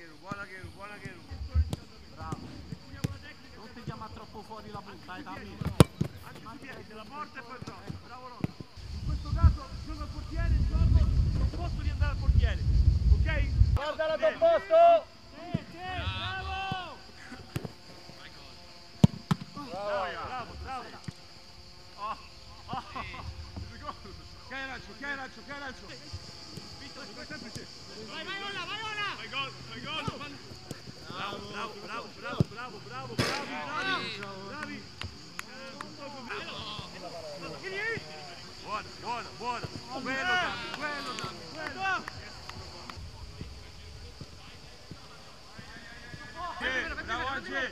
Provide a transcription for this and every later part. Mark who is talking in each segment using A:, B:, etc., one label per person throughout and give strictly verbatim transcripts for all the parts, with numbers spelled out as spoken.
A: Cheru, buona Cheru, buona Cheru.
B: Bravo. Non ti chiama troppo fuori la punta, eh, dammi.
A: Anche la porta e poi bravo. Bravo Ronda. In questo caso gioco al portiere, il gioco non posso riandare al portiere. Ok?
C: Guarda la tuo posto!
A: Sì, sì, bravo! Bravo, bravo, bravo. Oh, oh. Che arancio, che arancio, che arancio. Vai sempre sì. Vai, vai ora, vai ora! Vai gol, vai gol! Bravo, bravo, bravo, bravo, bravo, bravo, bravi, bravi, bravi. Buona, buona, buona. Quello Dani, quello Dani, quello. Sì, bravo Ange.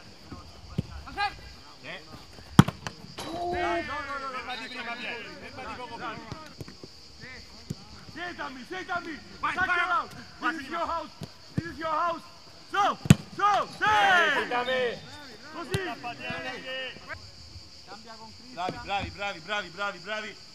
A: No, no, no, ferma di prima, ferma di poco prima. Siedami, siedami! Vai, vai, vai! This is your house! This is your house! So! So! Sei! Così!
B: Cambia con Cristian.
A: Bravi, bravi, bravi, bravi, bravi, bravi!